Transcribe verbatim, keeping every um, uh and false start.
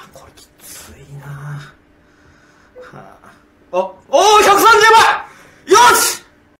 これきついな。はあ、お、おー、ひゃくさんじゅうまい。よし